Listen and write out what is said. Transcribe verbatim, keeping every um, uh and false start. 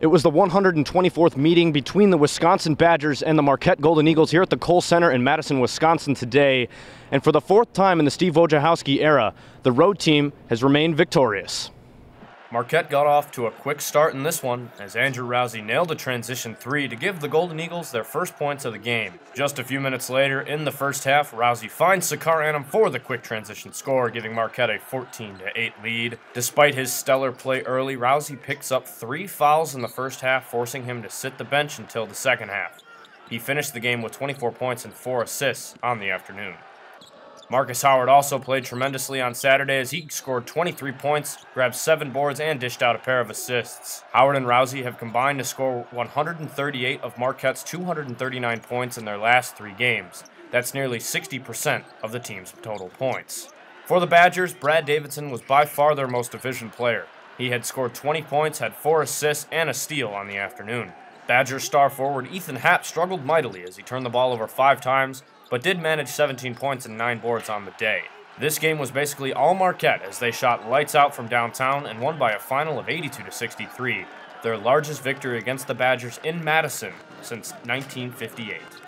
It was the one hundred twenty-fourth meeting between the Wisconsin Badgers and the Marquette Golden Eagles here at the Kohl Center in Madison, Wisconsin today. And for the fourth time in the Steve Wojciechowski era, the road team has remained victorious. Marquette got off to a quick start in this one as Andrew Rousey nailed a transition three to give the Golden Eagles their first points of the game. Just a few minutes later, in the first half, Rousey finds Sakar Annam for the quick transition score, giving Marquette a fourteen to eight lead. Despite his stellar play early, Rousey picks up three fouls in the first half, forcing him to sit the bench until the second half. He finished the game with twenty-four points and four assists on the afternoon. Marcus Howard also played tremendously on Saturday as he scored twenty-three points, grabbed seven boards, and dished out a pair of assists. Howard and Rousey have combined to score one hundred thirty-eight of Marquette's two hundred thirty-nine points in their last three games. That's nearly sixty percent of the team's total points. For the Badgers, Brad Davidson was by far their most efficient player. He had scored twenty points, had four assists, and a steal on the afternoon. Badgers star forward Ethan Happ struggled mightily as he turned the ball over five times, but did manage seventeen points and nine boards on the day. This game was basically all Marquette as they shot lights out from downtown and won by a final of eighty-two to sixty-three, their largest victory against the Badgers in Madison since nineteen fifty-eight.